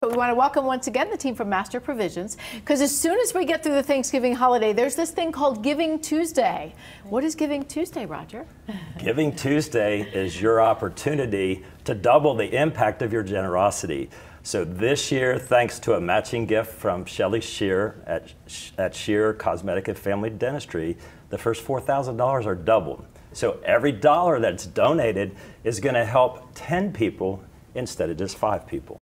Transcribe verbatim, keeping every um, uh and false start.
But we want to welcome once again the team from Master Provisions, because as soon as we get through the Thanksgiving holiday, there's this thing called Giving Tuesday. What is Giving Tuesday, Roger? Giving Tuesday is your opportunity to double the impact of your generosity. So this year, thanks to a matching gift from Shelly Shear at, at Shear Cosmetic and Family Dentistry, the first four thousand dollars are doubled. So every dollar that's donated is going to help ten people instead of just five people.